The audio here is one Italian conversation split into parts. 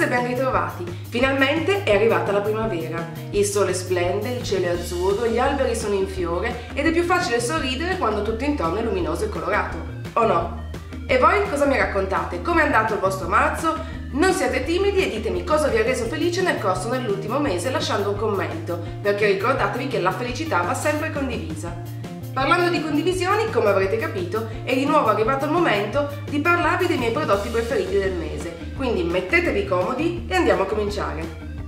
ben ritrovati! Finalmente è arrivata la primavera. Il sole splende, il cielo è azzurro, gli alberi sono in fiore ed è più facile sorridere quando tutto intorno è luminoso e colorato. O no? E voi cosa mi raccontate? Come è andato il vostro marzo? Non siate timidi e ditemi cosa vi ha reso felice nel corso dell'ultimo mese lasciando un commento, perché ricordatevi che la felicità va sempre condivisa. Parlando di condivisioni, come avrete capito, è di nuovo arrivato il momento di parlarvi dei miei prodotti preferiti del mese, quindi mettetevi comodi e andiamo a cominciare.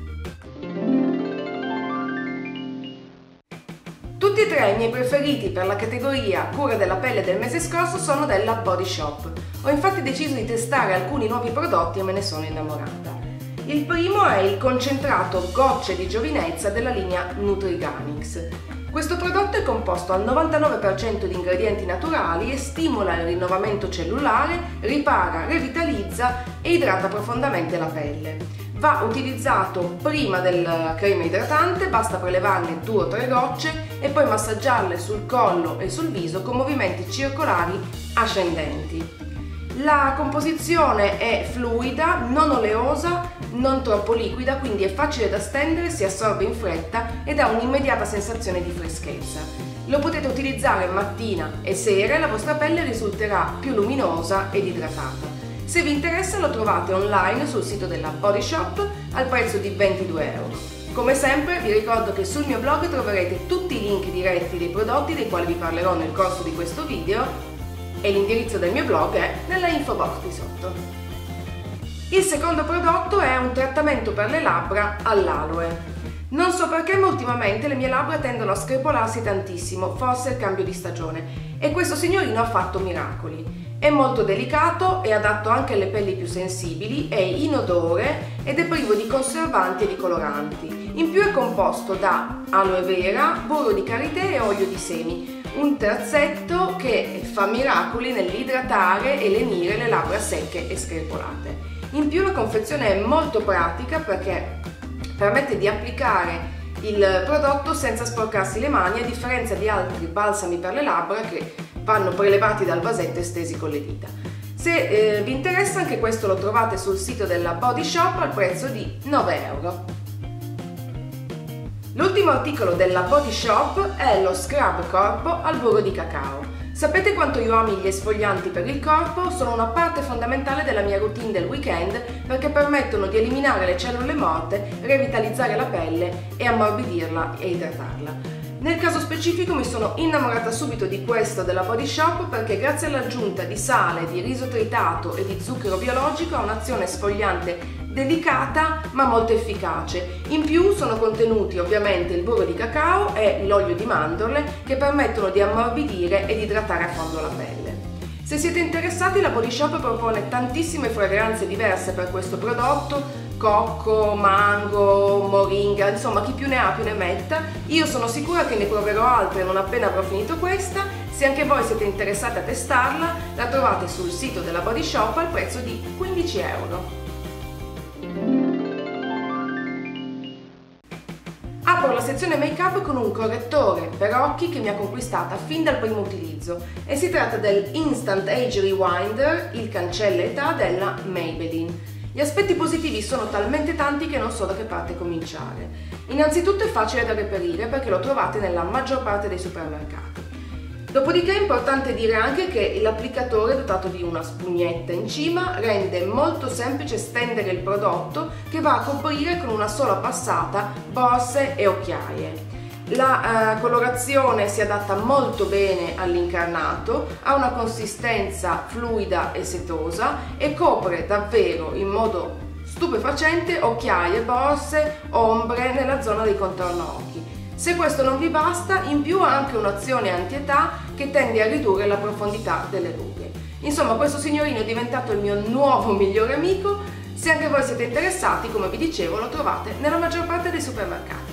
Tutti e tre i miei preferiti per la categoria cura della pelle del mese scorso sono della Body Shop. Ho infatti deciso di testare alcuni nuovi prodotti e me ne sono innamorata. Il primo è il concentrato gocce di giovinezza della linea Nutriganics. Questo prodotto è composto al 99% di ingredienti naturali e stimola il rinnovamento cellulare, ripara, revitalizza e idrata profondamente la pelle. Va utilizzato prima del crema idratante, basta prelevarne 2 o 3 gocce e poi massaggiarle sul collo e sul viso con movimenti circolari ascendenti. La composizione è fluida, non oleosa, non troppo liquida, quindi è facile da stendere, si assorbe in fretta ed ha un'immediata sensazione di freschezza. Lo potete utilizzare mattina e sera e la vostra pelle risulterà più luminosa ed idratata. Se vi interessa lo trovate online sul sito della Body Shop al prezzo di 22 euro. Come sempre vi ricordo che sul mio blog troverete tutti i link diretti dei prodotti dei quali vi parlerò nel corso di questo video e l'indirizzo del mio blog è nella info box qui sotto. Il secondo prodotto è un trattamento per le labbra all'aloe. Non so perché, ma ultimamente le mie labbra tendono a screpolarsi tantissimo, forse è il cambio di stagione, e questo signorino ha fatto miracoli. È molto delicato, è adatto anche alle pelli più sensibili, è inodore ed è privo di conservanti e di coloranti. In più è composto da aloe vera, burro di karité e olio di semi. Un terzetto che fa miracoli nell'idratare e lenire le labbra secche e screpolate. In più la confezione è molto pratica perché permette di applicare il prodotto senza sporcarsi le mani, a differenza di altri balsami per le labbra che vanno prelevati dal vasetto e stesi con le dita. Se vi interessa, anche questo lo trovate sul sito della Body Shop al prezzo di 9 euro. L'ultimo articolo della Body Shop è lo scrub corpo al burro di cacao. Sapete quanto io ami gli esfolianti per il corpo? Sono una parte fondamentale della mia routine del weekend perché permettono di eliminare le cellule morte, revitalizzare la pelle e ammorbidirla e idratarla. Nel caso specifico mi sono innamorata subito di questo della Body Shop perché grazie all'aggiunta di sale, di riso tritato e di zucchero biologico ha un'azione esfoliante delicata ma molto efficace. In più sono contenuti ovviamente il burro di cacao e l'olio di mandorle che permettono di ammorbidire ed idratare a fondo la pelle. Se siete interessati, la Body Shop propone tantissime fragranze diverse per questo prodotto: cocco, mango, moringa, insomma chi più ne ha più ne metta. Io sono sicura che ne proverò altre non appena avrò finito questa. Se anche voi siete interessati a testarla, la trovate sul sito della Body Shop al prezzo di 15 euro. Apro la sezione make up con un correttore per occhi che mi ha conquistata fin dal primo utilizzo e si tratta del Instant Age Rewinder, il cancella età della Maybelline. Gli aspetti positivi sono talmente tanti che non so da che parte cominciare. Innanzitutto è facile da reperire perché lo trovate nella maggior parte dei supermercati. Dopodiché è importante dire anche che l'applicatore, dotato di una spugnetta in cima, rende molto semplice stendere il prodotto che va a coprire con una sola passata borse e occhiaie. La colorazione si adatta molto bene all'incarnato, ha una consistenza fluida e setosa e copre davvero in modo stupefacente occhiaie, borse, ombre nella zona dei contorno occhi. Se questo non vi basta, in più ha anche un'azione anti-età che tende a ridurre la profondità delle rughe. Insomma, questo signorino è diventato il mio nuovo migliore amico. Se anche voi siete interessati, come vi dicevo, lo trovate nella maggior parte dei supermercati.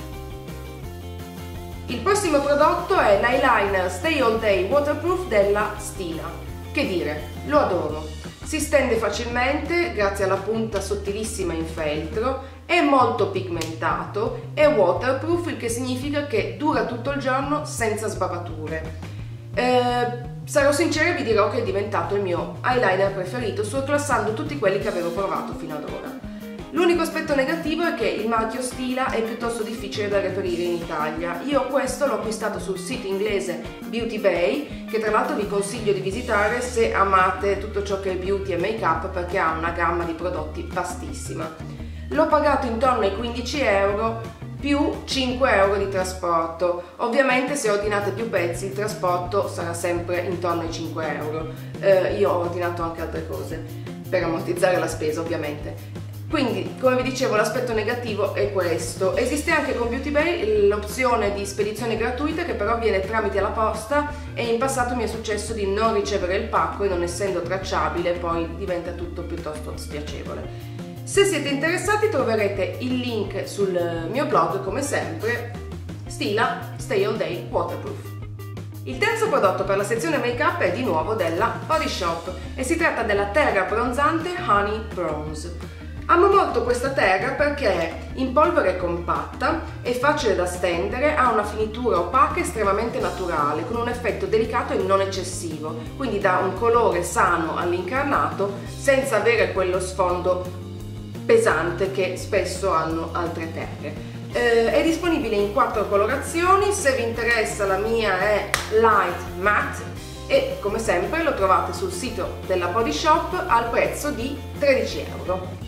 Il prossimo prodotto è l'eyeliner Stay All Day Waterproof della Stila. Che dire, lo adoro. Si stende facilmente grazie alla punta sottilissima in feltro, è molto pigmentato, è waterproof, il che significa che dura tutto il giorno senza sbavature. Sarò sincera e vi dirò che è diventato il mio eyeliner preferito, surclassando tutti quelli che avevo provato fino ad ora. L'unico aspetto negativo è che il marchio Stila è piuttosto difficile da reperire in Italia. Io questo l'ho acquistato sul sito inglese Beauty Bay, che tra l'altro vi consiglio di visitare se amate tutto ciò che è beauty e make up, perché ha una gamma di prodotti vastissima. L'ho pagato intorno ai 15 euro più 5 euro di trasporto. Ovviamente se ordinate più pezzi il trasporto sarà sempre intorno ai 5 euro. Io ho ordinato anche altre cose per ammortizzare la spesa, ovviamente. Quindi, come vi dicevo, l'aspetto negativo è questo. Esiste anche con Beauty Bay l'opzione di spedizione gratuita, che però avviene tramite la posta, e in passato mi è successo di non ricevere il pacco e non essendo tracciabile poi diventa tutto piuttosto spiacevole. Se siete interessati troverete il link sul mio blog, come sempre, Stila Stay All Day Waterproof. Il terzo prodotto per la sezione make up è di nuovo della Body Shop e si tratta della Terra Bronzante Honey Bronze. Amo molto questa terra perché in polvere compatta, è facile da stendere, ha una finitura opaca estremamente naturale, con un effetto delicato e non eccessivo, quindi dà un colore sano all'incarnato senza avere quello sfondo pesante che spesso hanno altre terre. È disponibile in 4 colorazioni, se vi interessa la mia è Light Matte e come sempre lo trovate sul sito della Body Shop al prezzo di 13 euro.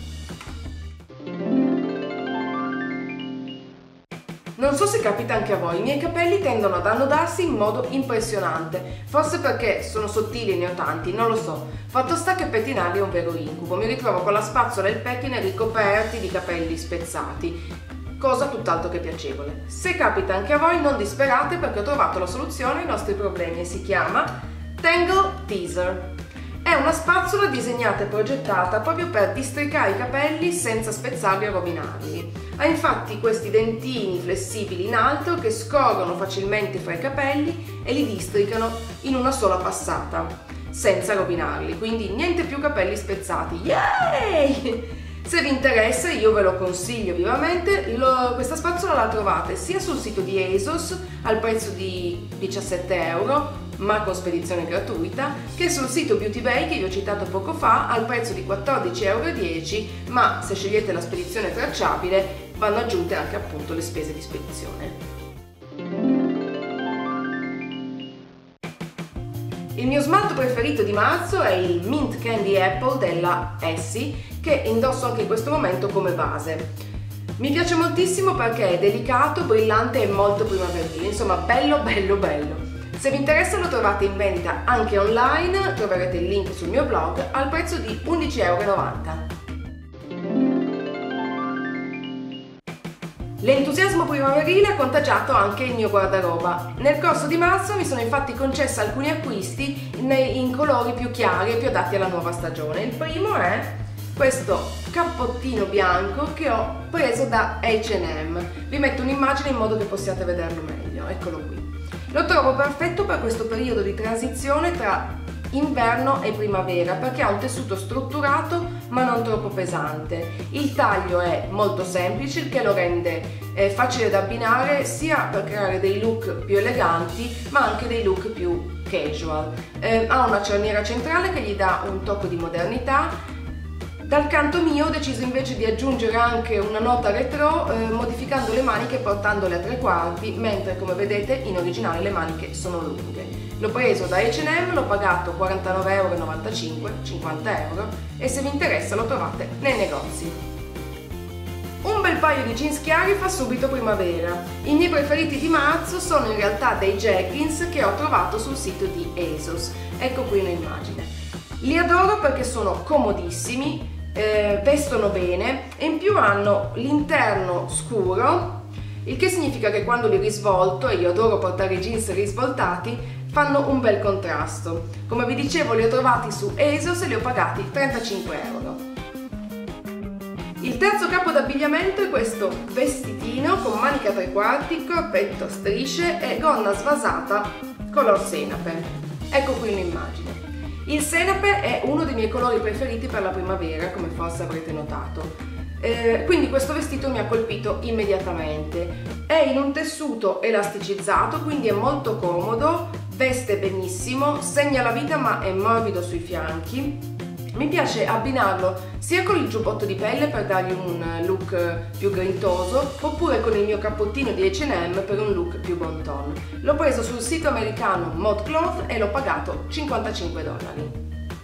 Non so se capita anche a voi, i miei capelli tendono ad annodarsi in modo impressionante, forse perché sono sottili e ne ho tanti, non lo so. Fatto sta che pettinarli è un vero incubo, mi ritrovo con la spazzola e il pettine ricoperti di capelli spezzati, cosa tutt'altro che piacevole. Se capita anche a voi non disperate, perché ho trovato la soluzione ai nostri problemi e si chiama Tangle Teaser. È una spazzola disegnata e progettata proprio per districare i capelli senza spezzarli o rovinarli. Ha infatti questi dentini flessibili in alto che scorrono facilmente fra i capelli e li districano in una sola passata, senza rovinarli, quindi niente più capelli spezzati. Yay! Se vi interessa io ve lo consiglio vivamente. Questa spazzola la trovate sia sul sito di ASOS al prezzo di 17 euro, ma con spedizione gratuita, che sul sito Beauty Bay che vi ho citato poco fa al prezzo di 14,10 euro, ma se scegliete la spedizione tracciabile vanno aggiunte anche appunto le spese di spedizione. Il mio smalto preferito di marzo è il Mint Candy Apple della Essie, che indosso anche in questo momento come base. Mi piace moltissimo perché è delicato, brillante e molto primaverile, insomma bello bello bello. Se vi interessa lo trovate in vendita anche online, troverete il link sul mio blog al prezzo di 11,90 euro. L'entusiasmo primaverile ha contagiato anche il mio guardaroba. Nel corso di marzo mi sono infatti concessa alcuni acquisti in colori più chiari e più adatti alla nuova stagione. Il primo è questo cappottino bianco che ho preso da H&M. Vi metto un'immagine in modo che possiate vederlo meglio, eccolo qui. Lo trovo perfetto per questo periodo di transizione tra inverno e primavera perché ha un tessuto strutturato ma non troppo pesante. Il taglio è molto semplice, il che lo rende facile da abbinare sia per creare dei look più eleganti ma anche dei look più casual. Ha una cerniera centrale che gli dà un tocco di modernità. Dal canto mio ho deciso invece di aggiungere anche una nota retro modificando le maniche e portandole a 3/4, mentre come vedete in originale le maniche sono lunghe. L'ho preso da H&M, l'ho pagato 49,95 euro, 50 euro, e se vi interessa lo trovate nei negozi. Un bel paio di jeans chiari fa subito primavera. I miei preferiti di marzo sono in realtà dei jeggings che ho trovato sul sito di ASOS. Ecco qui un'immagine. Li adoro perché sono comodissimi, vestono bene e in più hanno l'interno scuro, il che significa che quando li risvolto, e io adoro portare i jeans risvoltati, fanno un bel contrasto. Come vi dicevo li ho trovati su ASOS e li ho pagati 35 euro. Il terzo capo d'abbigliamento è questo vestitino con manica a 3/4, corpetto a strisce e gonna svasata color senape. Ecco qui un'immagine. Il senape è uno dei miei colori preferiti per la primavera, come forse avrete notato. Quindi questo vestito mi ha colpito immediatamente. È in un tessuto elasticizzato, quindi è molto comodo, veste benissimo, segna la vita ma è morbido sui fianchi Mi piace abbinarlo sia con il giubbotto di pelle per dargli un look più grintoso, oppure con il mio cappottino di H&M per un look più bon ton. L'ho preso sul sito americano ModCloth e l'ho pagato $55.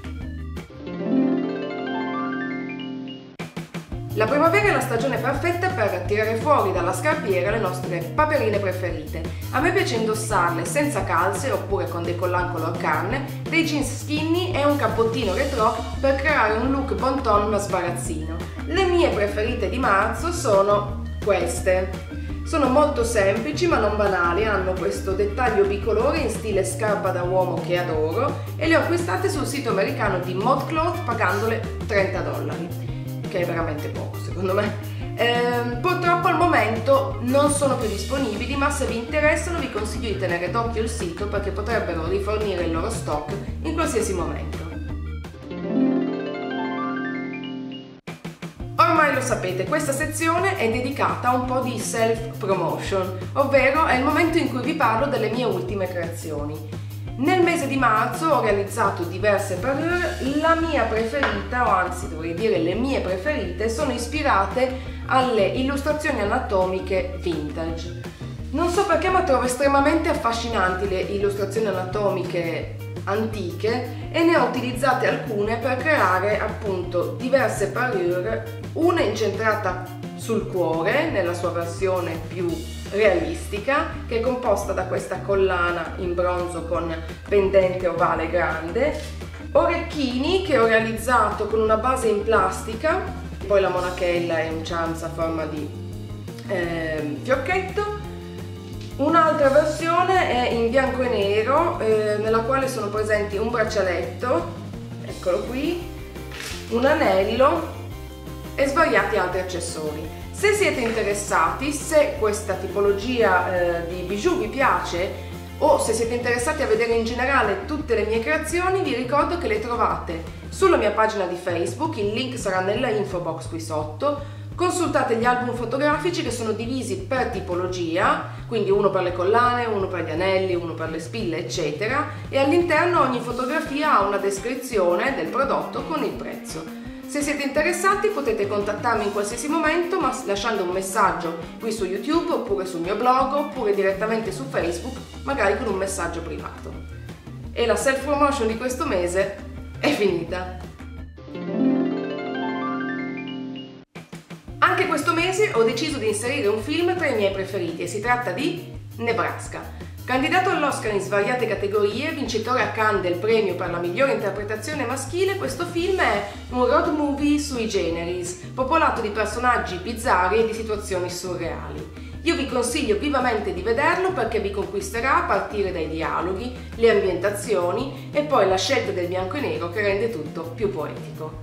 La primavera è la stagione perfetta per tirare fuori dalla scarpiera le nostre paperine preferite. A me piace indossarle senza calze oppure con dei collant color carne, dei jeans skinny e un cappottino retro per creare un look bon ton ma sbarazzino. Le mie preferite di marzo sono queste. Sono molto semplici ma non banali, hanno questo dettaglio bicolore in stile scarpa da uomo che adoro e le ho acquistate sul sito americano di ModCloth pagandole $30. Che è veramente poco secondo me. Purtroppo al momento non sono più disponibili, ma se vi interessano vi consiglio di tenere d'occhio il sito perché potrebbero rifornire il loro stock in qualsiasi momento. Ormai lo sapete, questa sezione è dedicata a un po' di self-promotion, ovvero è il momento in cui vi parlo delle mie ultime creazioni. Nel mese di marzo ho realizzato diverse parure, la mia preferita, o anzi dovrei dire le mie preferite, sono ispirate alle illustrazioni anatomiche vintage. Non so perché, ma trovo estremamente affascinanti le illustrazioni anatomiche antiche e ne ho utilizzate alcune per creare appunto diverse parure, una incentrata sul cuore nella sua versione più realistica, che è composta da questa collana in bronzo con pendente ovale grande, orecchini che ho realizzato con una base in plastica, poi la monachella e un charms a forma di fiocchetto. Un'altra versione è in bianco e nero, nella quale sono presenti un braccialetto, eccolo qui, un anello e svariati altri accessori. Se siete interessati, se questa tipologia di bijou vi piace o se siete interessati a vedere in generale tutte le mie creazioni, vi ricordo che le trovate sulla mia pagina di Facebook, il link sarà nella info box qui sotto. Consultate gli album fotografici che sono divisi per tipologia, quindi uno per le collane, uno per gli anelli, uno per le spille, eccetera, e all'interno ogni fotografia ha una descrizione del prodotto con il prezzo. Se siete interessati potete contattarmi in qualsiasi momento, ma lasciando un messaggio qui su YouTube oppure sul mio blog oppure direttamente su Facebook, magari con un messaggio privato. E la self-promotion di questo mese è finita. Anche questo mese ho deciso di inserire un film tra i miei preferiti e si tratta di Nebraska. Candidato all'Oscar in svariate categorie, vincitore a Cannes del premio per la migliore interpretazione maschile, questo film è un road movie sui generis, popolato di personaggi bizzarri e di situazioni surreali. Io vi consiglio vivamente di vederlo perché vi conquisterà a partire dai dialoghi, le ambientazioni e poi la scelta del bianco e nero che rende tutto più poetico.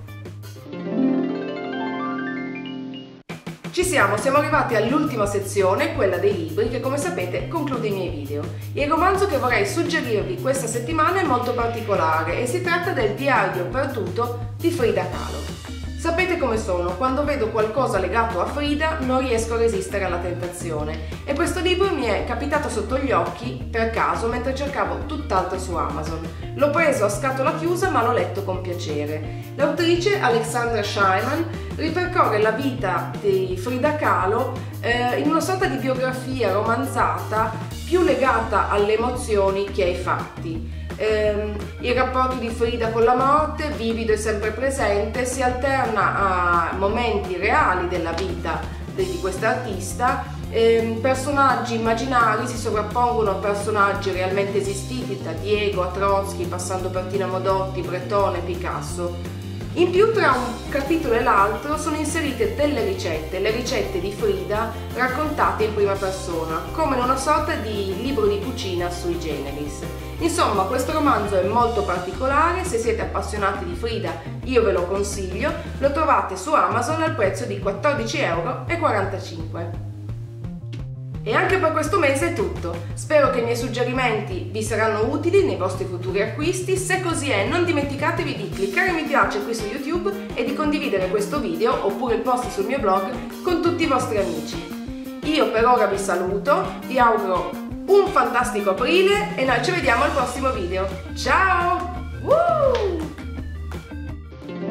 Ci siamo arrivati all'ultima sezione, quella dei libri, che come sapete conclude i miei video. Il romanzo che vorrei suggerirvi questa settimana è molto particolare e si tratta del Diario perduto di Frida Kahlo. Sapete come sono, quando vedo qualcosa legato a Frida non riesco a resistere alla tentazione e questo libro mi è capitato sotto gli occhi per caso mentre cercavo tutt'altro su Amazon. L'ho preso a scatola chiusa ma l'ho letto con piacere. L'autrice Alexandra Shyman ripercorre la vita di Frida Kahlo in una sorta di biografia romanzata più legata alle emozioni che ai fatti. Il rapporto di Frida con la morte, vivido e sempre presente, si alterna a momenti reali della vita di quest'artista. Personaggi immaginari si sovrappongono a personaggi realmente esistiti, da Diego a Trotsky, passando per Tina Modotti, Breton e Picasso. In più, tra un capitolo e l'altro sono inserite delle ricette, le ricette di Frida raccontate in prima persona, come in una sorta di libro di cucina sui generis. Insomma, questo romanzo è molto particolare, se siete appassionati di Frida io ve lo consiglio, lo trovate su Amazon al prezzo di €14,45. E anche per questo mese è tutto. Spero che i miei suggerimenti vi saranno utili nei vostri futuri acquisti. Se così è, non dimenticatevi di cliccare mi piace qui su YouTube e di condividere questo video oppure il post sul mio blog con tutti i vostri amici. Io per ora vi saluto, vi auguro un fantastico aprile e noi ci vediamo al prossimo video. Ciao!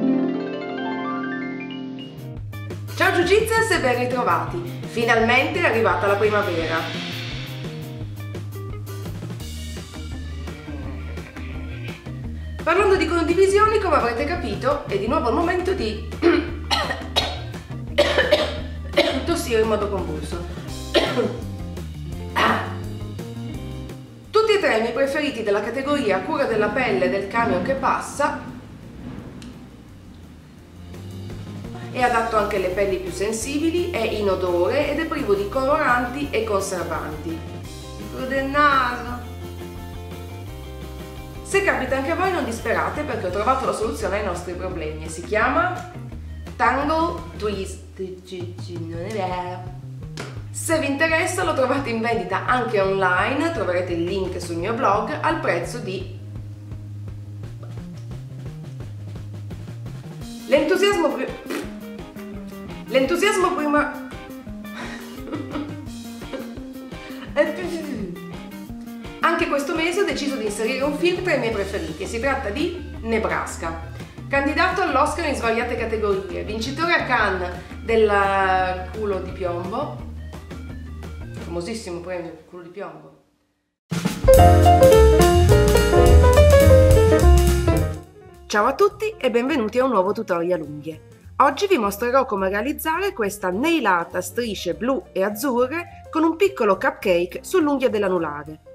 Jizzers e ben ritrovati! Finalmente è arrivata la primavera. Parlando di condivisioni, come avrete capito, è di nuovo il momento di tossire in modo convulso. Tutti e tre i miei preferiti della categoria cura della pelle del camion che passa. È adatto anche alle pelli più sensibili, è inodore ed è privo di coloranti e conservanti. Il quello del naso. Se capita anche a voi non disperate perché ho trovato la soluzione ai nostri problemi e si chiama Tangle Twist. Non è vero. Se vi interessa lo trovate in vendita anche online, troverete il link sul mio blog al prezzo di... L'entusiasmo prima... Anche questo mese ho deciso di inserire un film tra i miei preferiti e si tratta di Nebraska. Candidato all'Oscar in svariate categorie, vincitore a Cannes del Culo di Piombo, famosissimo premio Culo di Piombo. Ciao a tutti e benvenuti a un nuovo tutorial unghie. Oggi vi mostrerò come realizzare questa nail art a strisce blu e azzurre con un piccolo cupcake sull'unghia dell'anulare.